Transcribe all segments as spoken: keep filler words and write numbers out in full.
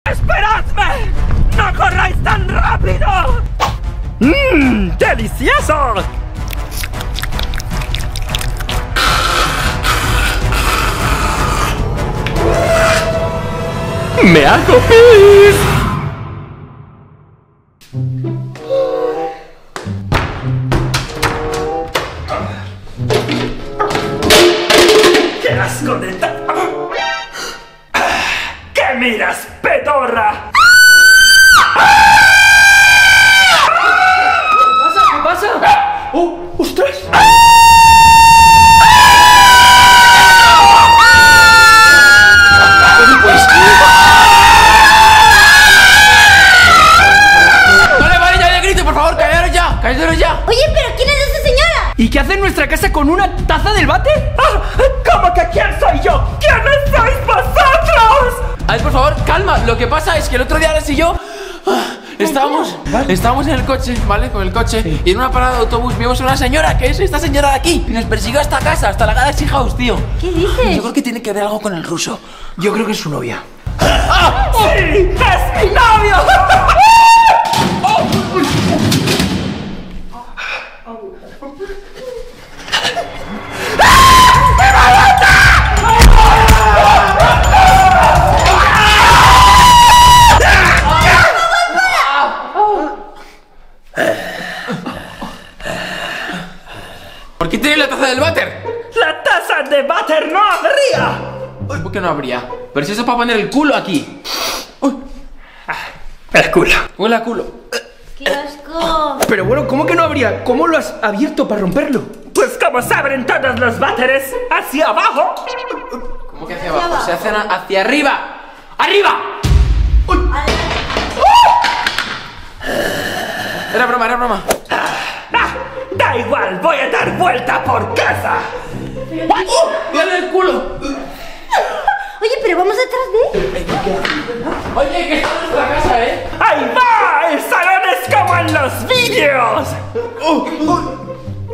¡Esperadme! ¡No corráis tan rápido! ¡Mmm! ¡Delicioso! ¡Me hago pis! ¡Qué asco de ta... ¿Qué miras, pedorra? ¿Qué pasa? ¿Qué pasa? ¡Oh! ¡Ostras! Vale, vale, ya de grito, por favor, callaros ya, callaros ya. Oye, pero ¿quién es esa señora? ¿Y qué hace en nuestra casa con una taza del váter? Ah, ¿cómo que quién soy yo? ¿Quiénes sois vosotros? A ver, por favor, calma. Lo que pasa es que el otro día Alex y yo ah, estábamos, estábamos en el coche, ¿vale? Con el coche, sí. Y en una parada de autobús vimos a una señora, que es esta señora de aquí, y nos persiguió hasta casa, hasta la Galaxy House, tío. ¿Qué dices? Yo creo que tiene que ver algo con el ruso. Yo creo que es su novia. ¡Ah! ¡Sí! ¡Es mi novio! ¿Por qué tiene la taza del váter? ¡La taza de váter no habría! ¿Por qué no habría? Pero si eso es para poner el culo aquí. Uy. El culo. Huele a culo. ¡Qué asco! Pero bueno, ¿cómo que no habría? ¿Cómo lo has abierto para romperlo? Pues como se abren todos los váteres, hacia abajo. ¿Cómo que hacia abajo? Se hacen hacia arriba. ¡Arriba! ¡Uy! Era broma, era broma. Ah, da igual, voy a dar vuelta por casa. ¡Oh! ¡Viene el culo! Oye, pero vamos detrás de él. Oye, que está en nuestra casa, ¿eh? ¡Ahí va! ¡El salón es como en los vídeos! ¡Oh! ¡Oh!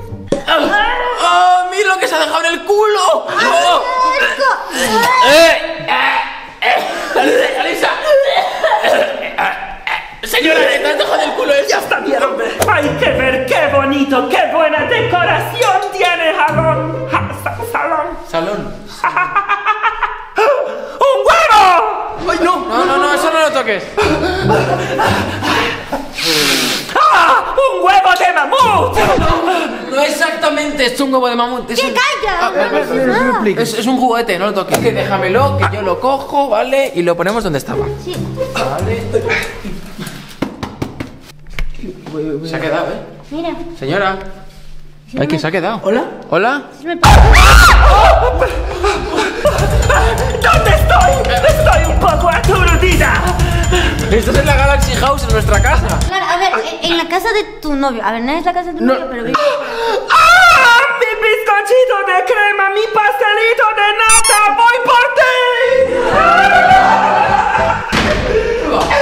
¡Oh! ¡Mira lo que se ha dejado en el culo! ¡Oh! ¡Eh! ¡Eh! ¡Alisa! Señora, ¿qué te has dejado en el culo eso? ¡Ya está bien, hombre! ¡Hay que ver qué bonito, qué buena decoración tiene Jalón! Ja, sa, ¡Salón! Salón. ¡Un huevo! ¡Ay, no! No, no, no, eso no lo toques. ¡Ah! ¡Un huevo de mamut! No exactamente, es un huevo de mamut. Es ¡Que un... calla! Ah, vale, vale, vale. Es, es un juguete, no lo toques. Que déjamelo, que yo lo cojo, ¿vale? Y lo ponemos donde estaba. Sí. Vale. Se ha quedado, ¿eh? Mira. Señora. Ay, que se ha quedado. ¿Hola? ¿Hola? ¿Dónde estoy? Estoy un poco aturdida. Estás en la Galaxy House, en nuestra casa. Claro, a ver, en, en la casa de tu novio. A ver, no es la casa de tu No. novio, pero... ¡Ah! ¡Mi bizcochito de crema! ¡Mi pastelito de nata! ¡Voy por ti!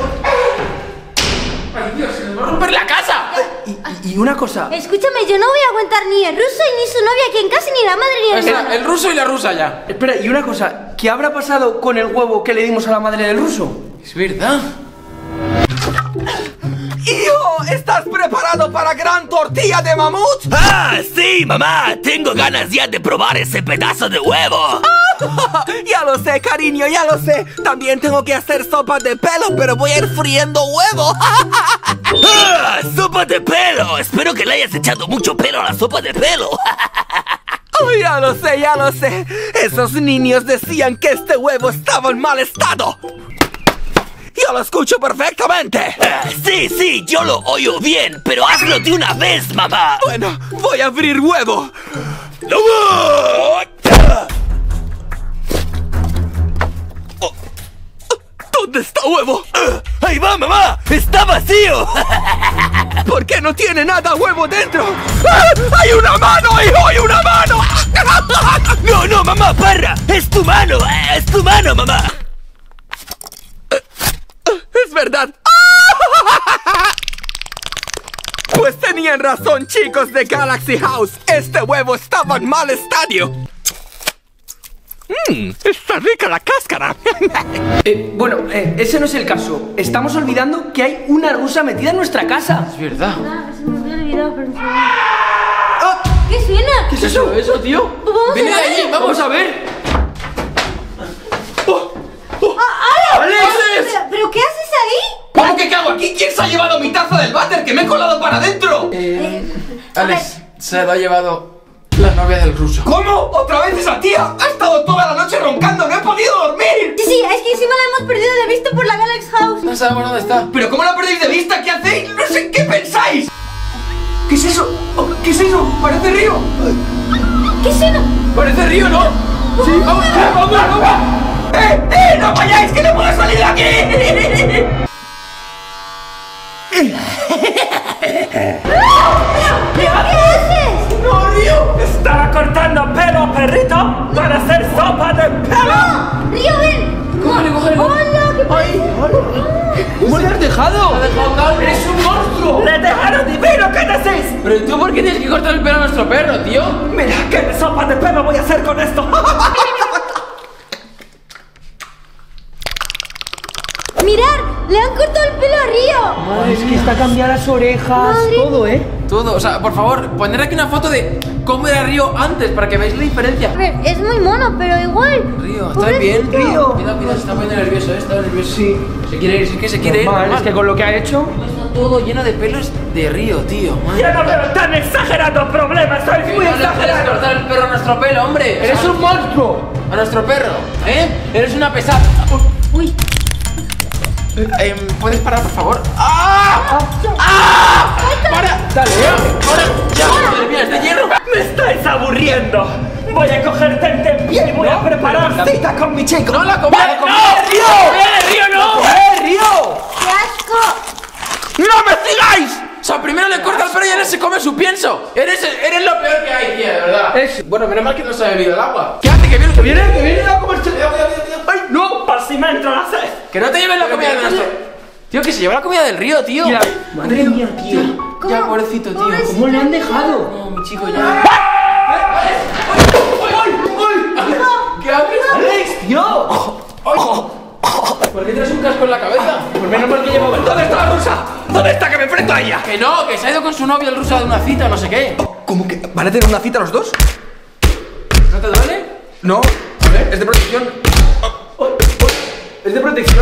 ¡Ay, Dios, se nos va a romper la casa! Y, y una cosa. Escúchame, yo no voy a aguantar ni el ruso ni su novia aquí en casa, ni la madre ni el Espera, hermano. el ruso y la rusa ya. Espera, y una cosa. ¿Qué habrá pasado con el huevo que le dimos a la madre del ruso? Es verdad. ¡Hijo! ¿Estás preparado para gran tortilla de mamut? ¡Ah, sí, mamá! Tengo ganas ya de probar ese pedazo de huevo. Ya lo sé, cariño, ya lo sé. También tengo que hacer sopa de pelo, pero voy a ir friendo huevo. ¡Ah, sopa de pelo! Espero que le hayas echado mucho pelo a la sopa de pelo. Oh, ya lo sé, ya lo sé. Esos niños decían que este huevo estaba en mal estado. Yo lo escucho perfectamente. Ah, sí, sí, yo lo oigo bien, pero hazlo de una vez, mamá. Bueno, voy a abrir huevo. ¡No! Oh, ¿dónde está huevo? ¡Ahí va, mamá! ¡Está vacío! ¿Por qué no tiene nada huevo dentro? ¡Ah! ¡Hay una mano, hijo! ¡Hay una mano! ¡No, no, mamá, parra! ¡Es tu mano! ¡Es tu mano, mamá! Es verdad. Pues tenían razón, chicos de Galaxy House. Este huevo estaba en mal estadio. Mmm, está rica la cáscara. Eh, bueno, eh, ese no es el caso. Estamos olvidando que hay una rusa metida en nuestra casa. Es verdad. Ah, se me había olvidado, pero... ¡Ah! ¿Qué suena? ¿Qué es eso? ¿Eso, tío? Pues vamos Viene a de ver. allí, vamos a ver. ¡Oh! ¡Oh! ¡Ah, ¡Alex! ¿Pero, ¿Pero qué haces ahí? ¿Cómo que qué hago aquí? ¿Quién se ha llevado mi taza del váter que me he colado para adentro? Eh, a Alex, se lo ha llevado la novia del ruso. ¿Cómo? ¿Otra vez esa tía? Ha estado toda la noche roncando, no he podido dormir. Sí, sí, es que encima la hemos perdido de vista por la Galaxy House. No sabemos dónde está. ¿Pero cómo la perdéis de vista? ¿Qué hacéis? No sé qué pensáis. ¿Qué es eso? Oh, ¿qué es eso? Parece río. ¿Qué suena? Parece río, ¿no? Sí, vamos, vamos, vamos. ¡Eh, eh! ¡No vayáis, que no puedo salir de aquí! ¿Pero qué haces? ¡No, Río! Estaba cortando pelo, perrito, para hacer sopa de pelo. ¡No! ¡Río, ven! Cógele, cógele. ¡Hola! ¿Qué pasa? ¿Cómo le has dejado? Ha dejado calvo. ¡Eres un monstruo! ¡Le dejaron divino! ¿Qué decís? Pero tú, ¿por qué tienes que cortar el pelo a nuestro perro, tío? Mira, ¿qué sopa de pelo voy a hacer con esto? ¡Mirad! ¡Le han cortado el pelo a Río! Madre, es que está cambiando las orejas, Madre. todo, ¿eh? Todo, o sea, por favor, poner aquí una foto de cómo era Río antes para que veáis la diferencia. A ver, es muy mono, pero igual. Río, ¿estás bien, Pobrecito. Río? Cuidado, cuidado, se está poniendo nervioso, ¿eh? Está nervioso. Sí. Se quiere ir, sí que se quiere ir. Normal, es normal. que con lo que ha hecho... Está todo lleno de pelos de Río, tío. Madre Ya no veo tan exagerado problema, soy Que muy no le puedes exagerado. cortar el perro a nuestro pelo, hombre. ¡Eres un monstruo! A nuestro perro, ¿eh? Eres una pesada. Uy. Eh, ¿Puedes parar, por favor? ¡Ah! ¡Ah! ¡Para! Dale, ¡Para! ¡Ya! ¡Madre mía, es de hierro! Me estáis aburriendo. Voy a cogerte en pie y voy a preparar cita con mi chico. ¡No la comida! ¡No! ¡Río! ¡Río, no! ¡Eh, Río! ¡Qué asco! ¡No me sigáis! O sea, primero le corta el pelo y ahora se come su pienso. Eres, eres lo peor que hay, tía, de verdad. Es- Bueno, menos mal que no se ha bebido el agua. Quédate, que viene, que viene. ¡Viene, que viene a comerse! Cuidado, cuidado, cuidado. ¡Ay, no! Por si me entra la sed. Que no te lleven la comida de nuestro. Tío, que se lleva la comida del río, tío. Mira, madre mía, tío. Ya, pobrecito, tío. Pobrecito. ¿Cómo le han dejado? No, mi chico, ya. ¿Qué haces? ¡Alex, tío! ¿Por qué tienes un casco en la cabeza? Pues menos mal que llevaba el... ¿Dónde está la rusa? ¿Dónde está que me enfrento a ella? Que no, que se ha ido con su novio el ruso de una cita, no sé qué. ¿Cómo que? ¿Van a tener una cita los dos? ¿No te duele? No, es de protección. ¿Es de protección?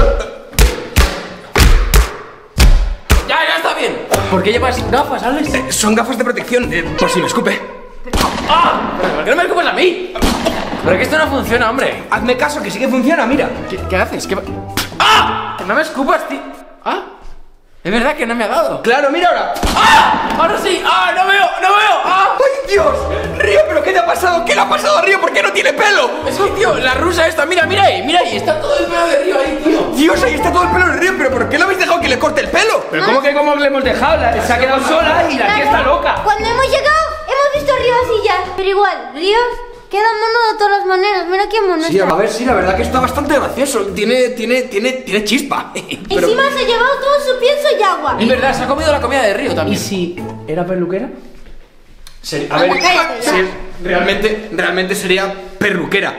Ya, ya está bien. ¿Por qué llevas gafas, Alex? Eh, son gafas de protección, eh, por si me escupe. ¡Ah! ¿Pero por qué no me escupas a mí? Pero que esto no funciona, hombre. Hazme caso, que sí que funciona, mira. ¿Qué, qué haces? ¿Qué... ¡Ah! Que no me escupas, tío. ¿Ah? Es verdad que no me ha dado. Claro, mira ahora. ¡Ah! Ahora sí. ¡Ah! No veo, no veo. ¡Ah! ¡Ay, Dios! Río, ¿pero qué te ha pasado? ¿Qué le ha pasado a Río? ¿Por qué no tiene pelo? Es que, tío, la rusa esta, mira, mira ahí, mira ahí. Está todo el pelo de Río ahí, tío. Dios, ahí está todo el pelo de Río, pero ¿por qué le habéis dejado que le corte el pelo? Pero ¿cómo que cómo le hemos dejado? La- Se ha quedado sola y la tía está loca. Cuando hemos llegado, hemos visto a Río así ya. Pero igual, Río queda mono de todas las maneras. Mira qué mono Sí, está. a ver, sí, la verdad que está bastante gracioso. Tiene, tiene, tiene, tiene chispa. Pero- Encima se ha llevado todo su pienso y agua. Es verdad, se ha comido la comida de Río ¿Y también. si era peluquera? Seri- a ver, Anda, cállate ya. sí, realmente, realmente sería perruquera.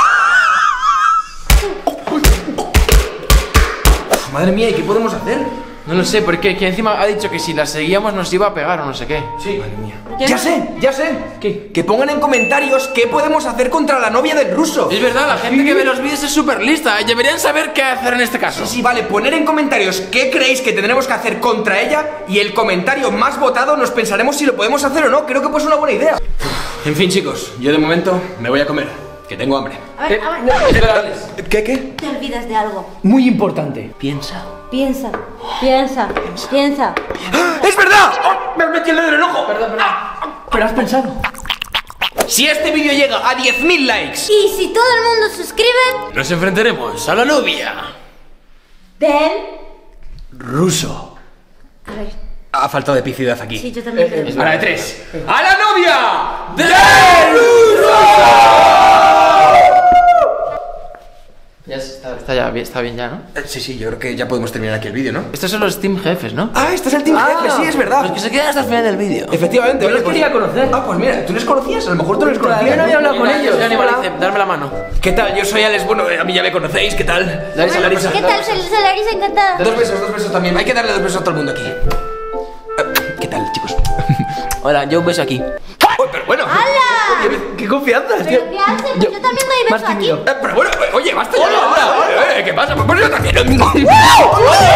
Madre mía, ¿y qué podemos hacer? No lo sé, porque que encima ha dicho que si la seguíamos nos iba a pegar o no sé qué. Sí. Madre mía. Yo Ya no- sé, ya sé. ¿Qué? Que pongan en comentarios qué podemos hacer contra la novia del ruso. Es verdad, la gente que ve los vídeos es súper lista. Deberían saber qué hacer en este caso. Sí, vale, poner en comentarios qué creéis que tendremos que hacer contra ella y el comentario más votado nos pensaremos si lo podemos hacer o no. Creo que pues es una buena idea. En fin, chicos, yo de momento me voy a comer, que tengo hambre. A ver, a ver. ¿Qué, qué? Te olvidas de algo. Muy importante. Piensa. Piensa, piensa, piensa. ¡Ah! ¡Es verdad! ¡Oh! ¡Me has metido el dedo en el ojo! Perdón, perdón. ¿Pero has pensado? Si este vídeo llega a diez mil likes, Y si todo el mundo suscribe, Nos enfrentaremos a la novia del... ruso. A ver, Ha faltado epicidad aquí. sí, yo también creo. A la de tres. ¡A la novia! ¡De ruso! Ya está, está ya bien, está bien ya, ¿no? Eh, Sí, sí, yo creo que ya podemos terminar aquí el vídeo, ¿no? Estos son los Team Jefes, ¿no? Ah, este es el Team Jefe, sí, es verdad. Los que se quedan hasta el final del vídeo. Efectivamente, Yo vale, los pues- quería conocer. Ah, pues mira, ¿tú les conocías? A lo mejor tú les Todavía conocías. no había hablado con Venga, ellos. yo soy Aníbal Hola. Icem, darme la mano. ¿Qué tal? Yo soy Alex, bueno, eh, a mí ya me conocéis, ¿qué tal? Larisa, Larisa. ¿Qué tal, Sol- Solarisa? Encantada. Dos besos, dos besos también. Hay que darle dos besos a todo el mundo aquí. Eh, ¿Qué tal, chicos? Hola, yo un beso aquí. Oh, pero bueno. ¡Hala! Oye, qué confianza, tío. ¿Pero qué hace? Pues yo, también doy Más beso aquí. tímido. Eh, pero bueno, eh, oye, basta ya. Eh, ¿Qué pasa? Pues yo también.